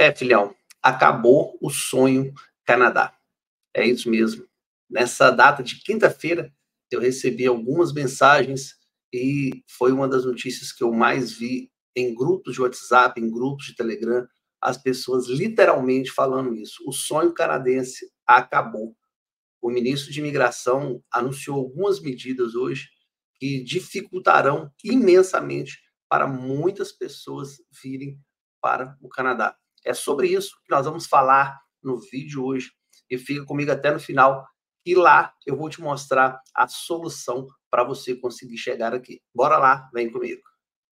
Filhão, acabou o sonho Canadá. É isso mesmo. Nessa data de quinta-feira, eu recebi algumas mensagens e foi uma das notícias que eu mais vi em grupos de WhatsApp, em grupos de Telegram, as pessoas literalmente falando isso. O sonho canadense acabou. O ministro de Imigração anunciou algumas medidas hoje que dificultarão imensamente para muitas pessoas virem para o Canadá. É sobre isso que nós vamos falar no vídeo hoje. E fica comigo até no final, e lá eu vou te mostrar a solução para você conseguir chegar aqui. Bora lá, vem comigo.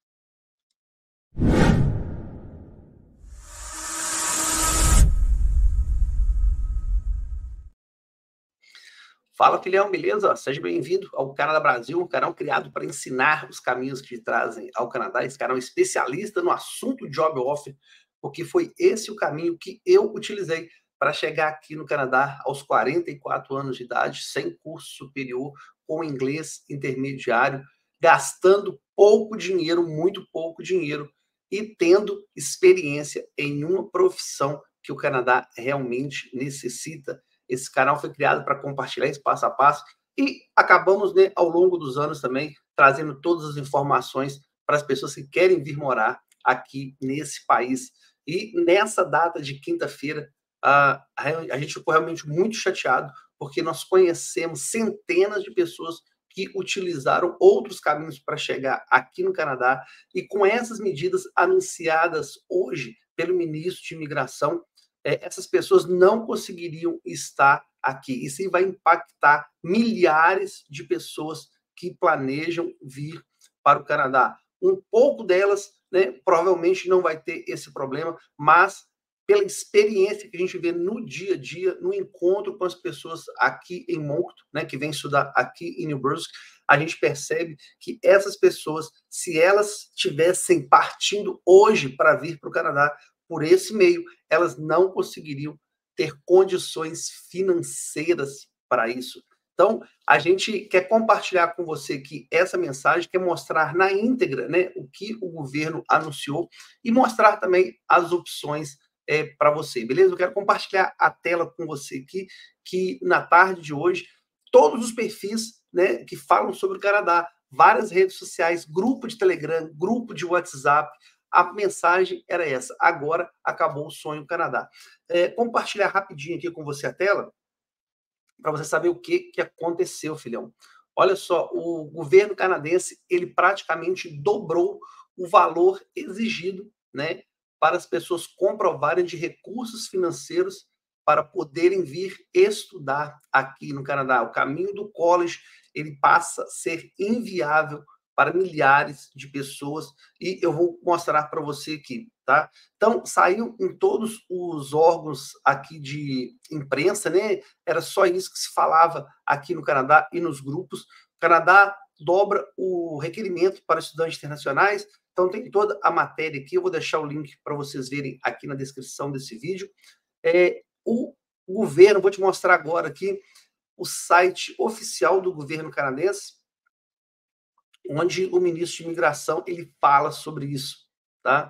Fala, filhão, beleza? Seja bem-vindo ao Canadá Brasil, um canal criado para ensinar os caminhos que te trazem ao Canadá. Esse canal é especialista no assunto job offer, porque foi esse o caminho que eu utilizei para chegar aqui no Canadá aos 44 anos de idade, sem curso superior, com inglês intermediário, gastando pouco dinheiro, muito pouco dinheiro, e tendo experiência em uma profissão que o Canadá realmente necessita. Esse canal foi criado para compartilhar esse passo a passo e acabamos, né, ao longo dos anos também, trazendo todas as informações para as pessoas que querem vir morar aqui nesse país. E nessa data de quinta-feira, a gente ficou realmente muito chateado, porque nós conhecemos centenas de pessoas que utilizaram outros caminhos para chegar aqui no Canadá, e com essas medidas anunciadas hoje pelo ministro de Imigração, essas pessoas não conseguiriam estar aqui. Isso vai impactar milhares de pessoas que planejam vir para o Canadá. Um pouco delas, né, provavelmente não vai ter esse problema, mas pela experiência que a gente vê no dia a dia, no encontro com as pessoas aqui em Moncton, né, que vem estudar aqui em New Brunswick, a gente percebe que essas pessoas, se elas estivessem partindo hoje para vir para o Canadá por esse meio, elas não conseguiriam ter condições financeiras para isso. Então, a gente quer compartilhar com você aqui essa mensagem, quer mostrar na íntegra, né, o que o governo anunciou e mostrar também as opções para você, beleza? Eu quero compartilhar a tela com você aqui, que na tarde de hoje, todos os perfis, né, que falam sobre o Canadá, várias redes sociais, grupo de Telegram, grupo de WhatsApp, a mensagem era essa: agora acabou o sonho Canadá. Compartilhar rapidinho aqui com você a tela, para você saber o que aconteceu, filhão. Olha só, o governo canadense, ele praticamente dobrou o valor exigido, né, para as pessoas comprovarem de recursos financeiros para poderem vir estudar aqui no Canadá. O caminho do college, ele passa a ser inviável para milhares de pessoas, e eu vou mostrar para você aqui, tá? Então, saiu em todos os órgãos aqui de imprensa, né? Era só isso que se falava aqui no Canadá e nos grupos. O Canadá dobra o requerimento para estudantes internacionais, então tem toda a matéria aqui, eu vou deixar o link para vocês verem aqui na descrição desse vídeo. O governo, vou te mostrar agora aqui o site oficial do governo canadense, onde o ministro de Imigração ele fala sobre isso, tá?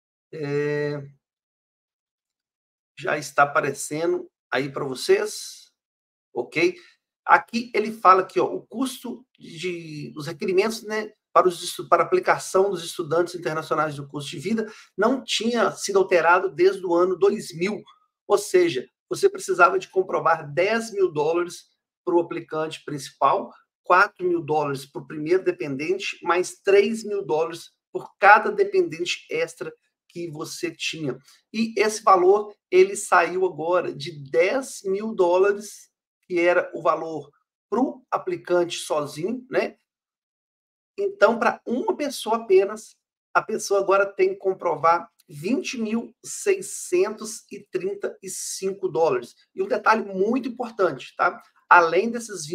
Já está aparecendo aí para vocês, ok? Aqui ele fala que, ó, o custo dos requerimentos, né, para aplicação dos estudantes internacionais do custo de vida não tinha sido alterado desde o ano 2000, ou seja, você precisava de comprovar $10.000 para o aplicante principal, $4.000 para o primeiro dependente, mais $3.000 por cada dependente extra que você tinha. E esse valor, ele saiu agora de $10.000, que era o valor para o aplicante sozinho, né? Então, para uma pessoa apenas, a pessoa agora tem que comprovar $20.635. E um detalhe muito importante, tá? Além desses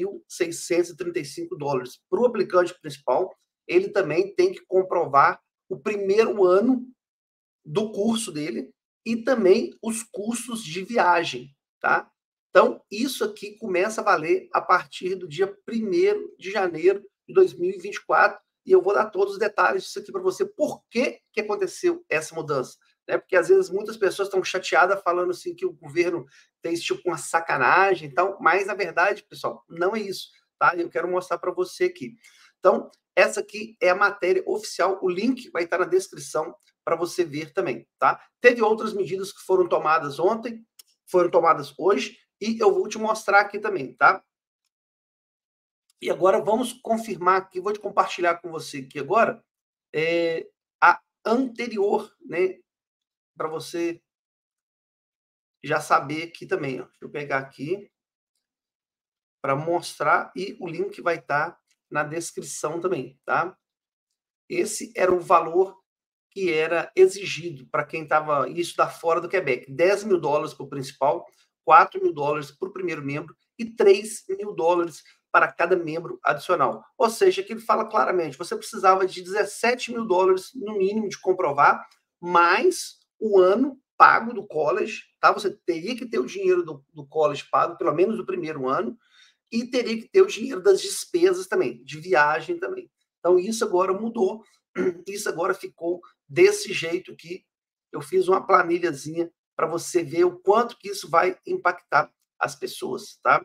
$20.635 para o aplicante principal, ele também tem que comprovar o primeiro ano do curso dele e também os custos de viagem, tá? Então, isso aqui começa a valer a partir do dia 1º de janeiro de 2024, e eu vou dar todos os detalhes disso aqui para você. Por que aconteceu essa mudança? né? Porque às vezes muitas pessoas estão chateadas falando assim que o governo fez tipo uma sacanagem e tal, mas na verdade, pessoal, não é isso, tá? Eu quero mostrar para você aqui. Então, essa aqui é a matéria oficial, o link vai estar na descrição para você ver também, tá? Teve outras medidas que foram tomadas ontem, foram tomadas hoje, e eu vou te mostrar aqui também, tá? E agora vamos confirmar aqui, vou te compartilhar com você aqui agora, a anterior, né, para você já saber aqui também, ó. Deixa eu pegar aqui para mostrar e o link vai estar na descrição também, tá? Esse era o valor que era exigido para quem estava, isso da fora do Quebec, $10.000 para o principal, $4.000 para o primeiro membro e $3.000 para cada membro adicional. Ou seja, que ele fala claramente, você precisava de $17.000 no mínimo de comprovar, mais o ano pago do college, tá? Você teria que ter o dinheiro do college pago, pelo menos do primeiro ano, e teria que ter o dinheiro das despesas também, de viagem também. Então, isso agora mudou, isso agora ficou desse jeito que eu fiz uma planilhazinha para você ver o quanto que isso vai impactar as pessoas, tá?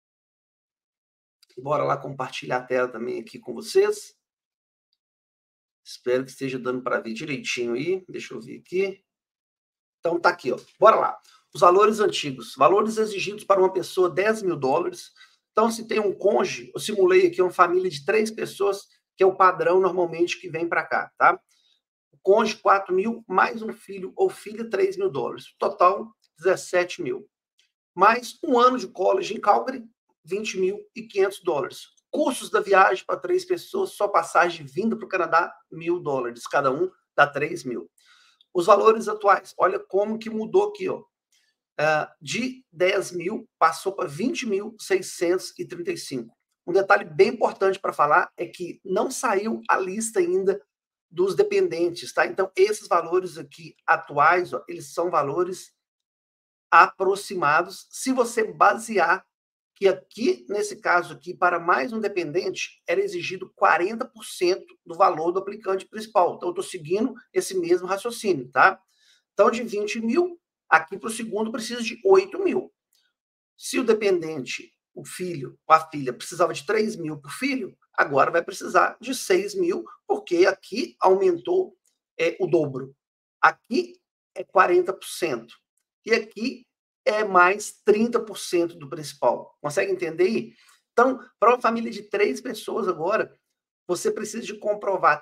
Bora lá compartilhar a tela também aqui com vocês. Espero que esteja dando para ver direitinho aí. Deixa eu ver aqui. Então tá aqui, ó. Bora lá. Os valores antigos. Valores exigidos para uma pessoa, $10.000. Então, se tem um cônjuge, eu simulei aqui uma família de 3 pessoas, que é o padrão normalmente que vem para cá, tá? O cônjuge, 4.000, mais um filho ou filha, $3.000. Total, 17.000. Mais um ano de college em Calgary, $20.500. Custos da viagem para 3 pessoas, só passagem de vinda para o Canadá, $1.000 cada um, dá 3.000. Os valores atuais, olha como que mudou aqui, ó. De 10.000 passou para 20.635. Um detalhe bem importante para falar é que não saiu a lista ainda dos dependentes, tá? Então, esses valores aqui atuais, ó, eles são valores aproximados, se você basear que aqui, nesse caso aqui, para mais um dependente, era exigido 40% do valor do aplicante principal. Então, eu estou seguindo esse mesmo raciocínio, tá? Então, de 20.000, aqui para o segundo precisa de 8.000. Se o dependente, o filho ou a filha, precisava de 3.000 por filho, agora vai precisar de 6.000, porque aqui aumentou o dobro. Aqui é 40%. E aqui é mais 30% do principal. Consegue entender aí? Então, para uma família de 3 pessoas agora, você precisa de comprovar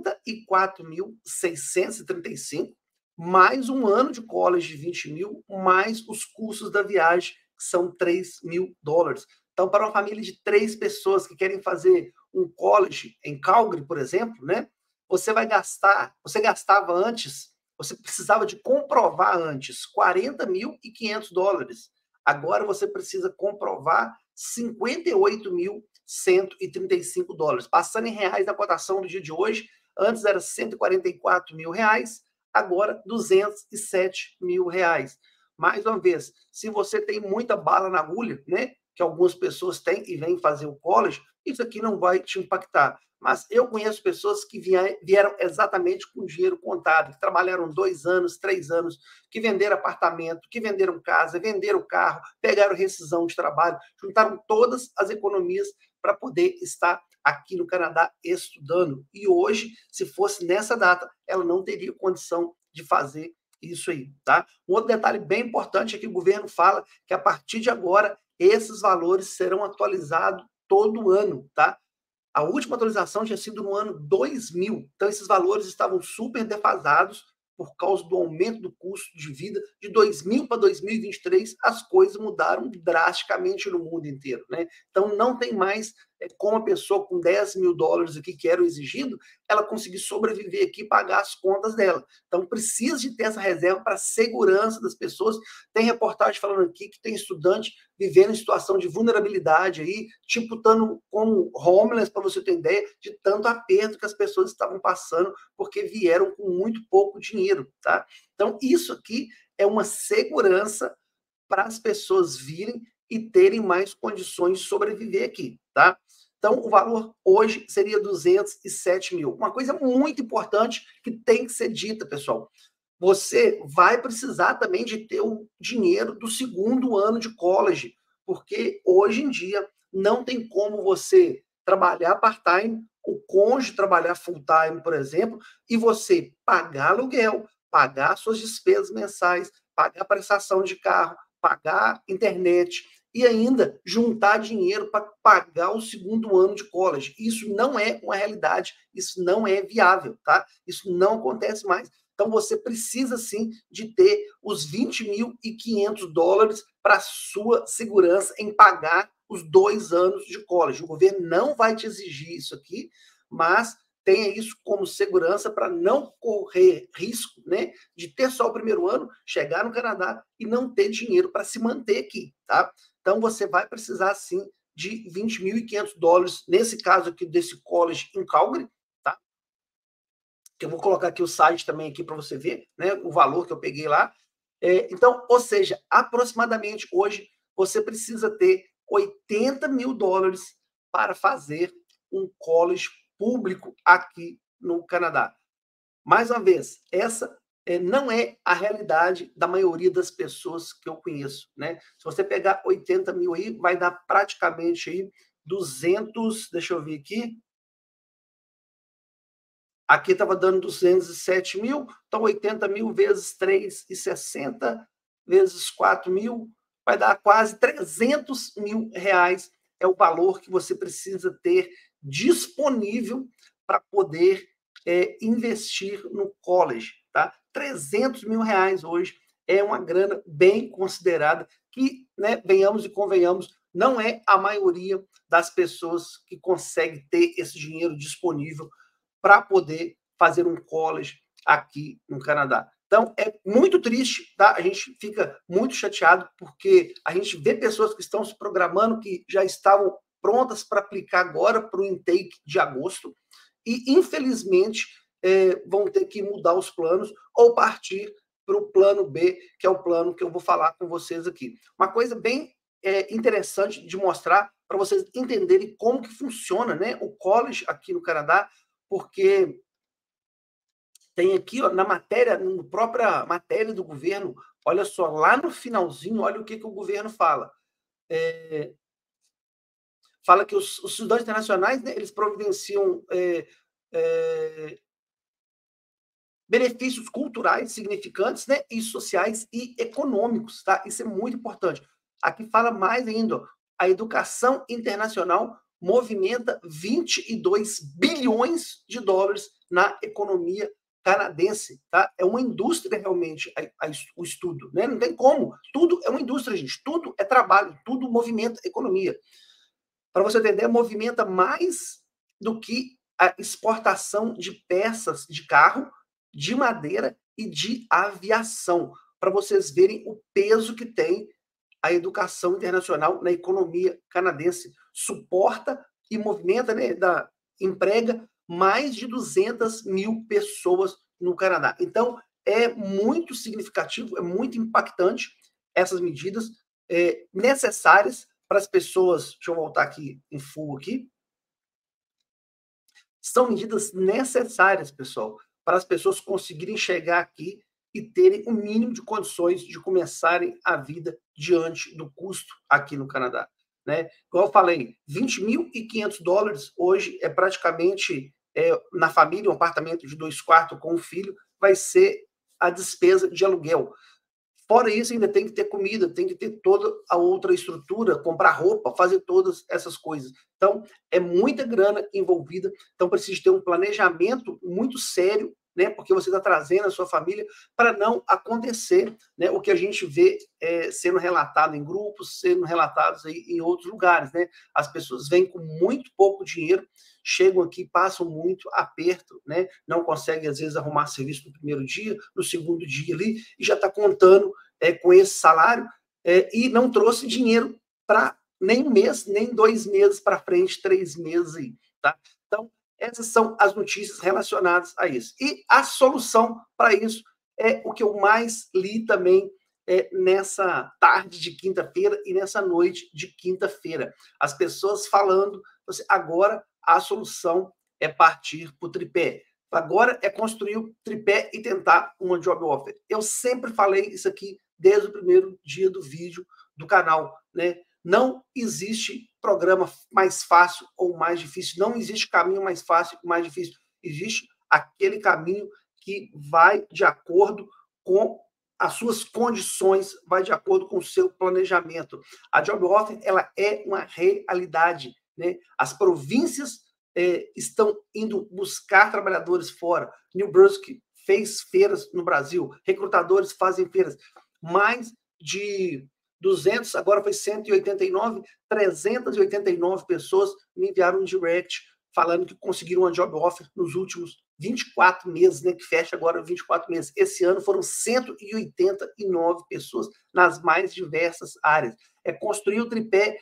34.635, mais um ano de college de 20.000, mais os custos da viagem, que são $3.000. Então, para uma família de 3 pessoas que querem fazer um college em Calgary, por exemplo, né? Você gastava antes, você precisava de comprovar antes $40.500. Agora você precisa comprovar $58.135. Passando em reais na cotação do dia de hoje, antes era R$144.000, agora R$207.000. Mais uma vez, se você tem muita bala na agulha, né, que algumas pessoas têm e vêm fazer o college, isso aqui não vai te impactar. Mas eu conheço pessoas que vieram exatamente com dinheiro contado, que trabalharam 2 anos, 3 anos, que venderam apartamento, que venderam casa, venderam carro, pegaram rescisão de trabalho, juntaram todas as economias para poder estar aqui no Canadá estudando. E hoje, se fosse nessa data, ela não teria condição de fazer isso aí, tá? Um outro detalhe bem importante é que o governo fala que a partir de agora esses valores serão atualizados todo ano, tá? A última atualização tinha sido no ano 2000, então esses valores estavam super defasados por causa do aumento do custo de vida. De 2000 para 2023, as coisas mudaram drasticamente no mundo inteiro, né? Então não tem mais como a pessoa com $10.000 aqui, que era o exigido, ela conseguir sobreviver aqui e pagar as contas dela. Então precisa de ter essa reserva para a segurança das pessoas. Tem reportagem falando aqui que tem estudante vivendo em situação de vulnerabilidade aí, tipo, estando como homeless, para você ter ideia, de tanto aperto que as pessoas estavam passando, porque vieram com muito pouco dinheiro, tá? Então, isso aqui é uma segurança para as pessoas virem e terem mais condições de sobreviver aqui, tá? Então, o valor hoje seria 207 mil. Uma coisa muito importante que tem que ser dita, pessoal. você vai precisar também de ter o dinheiro do segundo ano de college, porque hoje em dia não tem como você trabalhar part-time, o cônjuge trabalhar full-time, por exemplo, e você pagar aluguel, pagar suas despesas mensais, pagar prestação de carro, pagar internet e ainda juntar dinheiro para pagar o segundo ano de college. Isso não é uma realidade, isso não é viável, tá? Isso não acontece mais. Então, você precisa, sim, de ter os $20.500 para sua segurança em pagar os 2 anos de college. O governo não vai te exigir isso aqui, mas tenha isso como segurança para não correr risco, né, de ter só o primeiro ano, chegar no Canadá e não ter dinheiro para se manter aqui, tá? Então, você vai precisar, sim, de $20.500, nesse caso aqui desse college em Calgary, tá? Que eu vou colocar aqui o site também aqui para você ver, né, o valor que eu peguei lá. Então, ou seja, aproximadamente hoje você precisa ter $80.000 para fazer um college público aqui no Canadá. Mais uma vez, essa não é a realidade da maioria das pessoas que eu conheço, né? Se você pegar 80 mil aí, vai dar praticamente aí 200, deixa eu ver aqui, aqui estava dando 207 mil, então 80 mil vezes 3,60 vezes 4 mil, vai dar quase 300 mil reais, é o valor que você precisa ter disponível para poder investir no college, tá? 300 mil reais hoje é uma grana bem considerada, que, né, venhamos e convenhamos, não é a maioria das pessoas que consegue ter esse dinheiro disponível para poder fazer um college aqui no Canadá. Então, é muito triste, tá? A gente fica muito chateado, porque a gente vê pessoas que estão se programando, que já estavam prontas para aplicar agora para o intake de agosto, e, infelizmente, vão ter que mudar os planos ou partir para o plano B, que é o plano que eu vou falar com vocês aqui. Uma coisa bem interessante de mostrar para vocês entenderem como que funciona, né, o college aqui no Canadá, porque tem aqui, ó, na matéria, na própria matéria do governo, olha só, lá no finalzinho, olha o que, que o governo fala. Fala que os estudantes internacionais, né, eles providenciam benefícios culturais significantes, né, e sociais e econômicos, tá? Isso é muito importante. Aqui fala mais ainda, ó, a educação internacional movimenta 22 bilhões de dólares na economia canadense, tá? É uma indústria realmente o estudo, né? Não tem como. Tudo é uma indústria, gente. Tudo é trabalho, tudo movimenta economia. Para você entender, movimenta mais do que a exportação de peças de carro, de madeira e de aviação, para vocês verem o peso que tem a educação internacional na economia canadense. Suporta e movimenta, né, emprega mais de 200 mil pessoas no Canadá. Então, é muito significativo, é muito impactante essas medidas necessárias para as pessoas. Deixa eu voltar aqui em full aqui. São medidas necessárias, pessoal, para as pessoas conseguirem chegar aqui e terem o mínimo de condições de começarem a vida diante do custo aqui no Canadá, né? Como eu falei, $20.500 hoje é praticamente, na família, um apartamento de 2 quartos com um filho, vai ser a despesa de aluguel. Fora isso, ainda tem que ter comida, tem que ter toda a outra estrutura, comprar roupa, fazer todas essas coisas. Então, é muita grana envolvida, então precisa ter um planejamento muito sério, né, porque você está trazendo a sua família para não acontecer, né, o que a gente vê sendo relatado em grupos, sendo relatados aí em outros lugares, né? As pessoas vêm com muito pouco dinheiro, chegam aqui, passam muito aperto, né? Não conseguem, às vezes, arrumar serviço no primeiro dia, no segundo dia ali, e já está contando com esse salário, e não trouxe dinheiro para nem um mês, nem 2 meses para frente, 3 meses aí, tá? Então, essas são as notícias relacionadas a isso. E a solução para isso é o que eu mais li também nessa tarde de quinta-feira e nessa noite de quinta-feira. As pessoas falando, agora a solução é partir para o tripé. Agora é construir o tripé e tentar uma job offer. Eu sempre falei isso aqui desde o primeiro dia do vídeo do canal, né? Não existe programa mais fácil ou mais difícil. Não existe caminho mais fácil ou mais difícil. Existe aquele caminho que vai de acordo com as suas condições, vai de acordo com o seu planejamento. A job offer, ela é uma realidade, né? As províncias estão indo buscar trabalhadores fora. New Brunswick fez feiras no Brasil, recrutadores fazem feiras. Mais de 200, agora foi 189, 389 pessoas me enviaram um direct falando que conseguiram uma job offer nos últimos 24 meses, né, que fecha agora 24 meses. Esse ano foram 189 pessoas nas mais diversas áreas. É construir o tripé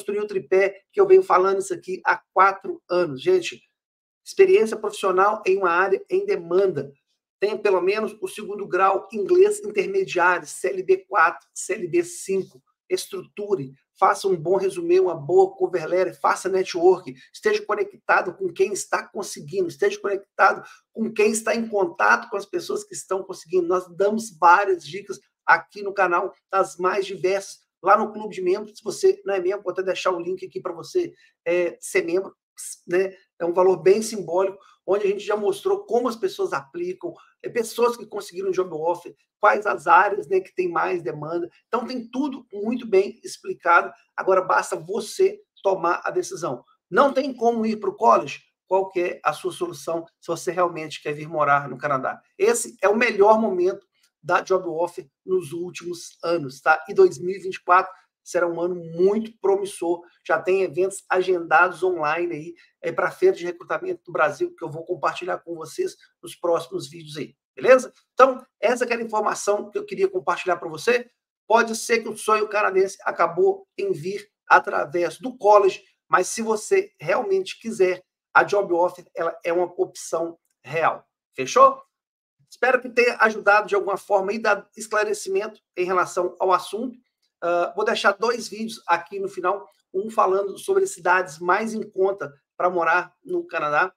que eu venho falando isso aqui há 4 anos. Gente, experiência profissional em uma área em demanda. Tem pelo menos o 2º grau inglês intermediário, CLB 4, CLB 5. Estruture, faça um bom resumê, uma boa cover letter, faça network, esteja conectado com quem está conseguindo, esteja conectado com quem está em contato com as pessoas que estão conseguindo. Nós damos várias dicas aqui no canal, das mais diversas. Lá no clube de membros, se você não é membro, vou até deixar o link aqui para você ser membro, né? É um valor bem simbólico, onde a gente já mostrou como as pessoas aplicam, pessoas que conseguiram job offer, quais as áreas, né, que tem mais demanda. Então, tem tudo muito bem explicado. Agora, basta você tomar a decisão. Não tem como ir para o college? Qual que é a sua solução se você realmente quer vir morar no Canadá? Esse é o melhor momento da job offer nos últimos anos, tá? E 2024 será um ano muito promissor. Já tem eventos agendados online aí para a Feira de Recrutamento do Brasil, que eu vou compartilhar com vocês nos próximos vídeos aí, beleza? Então, essa que era a informação que eu queria compartilhar para você. Pode ser que o sonho canadense acabou em vir através do college, mas se você realmente quiser, a job offer ela é uma opção real. Fechou? Espero que tenha ajudado de alguma forma e dado esclarecimento em relação ao assunto. Vou deixar 2 vídeos aqui no final, um falando sobre as cidades mais em conta para morar no Canadá,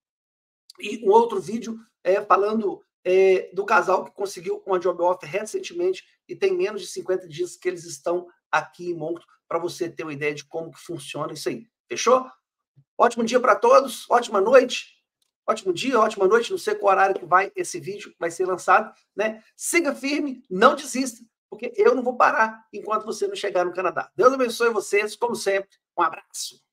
e um outro vídeo falando do casal que conseguiu uma job offer recentemente e tem menos de 50 dias que eles estão aqui em Moncton, para você ter uma ideia de como que funciona isso aí. Fechou? Ótimo dia para todos, ótima noite. Ótimo dia, ótima noite, não sei qual horário que esse vídeo vai ser lançado, né? Siga firme, não desista, porque eu não vou parar enquanto você não chegar no Canadá. Deus abençoe vocês, como sempre. Um abraço.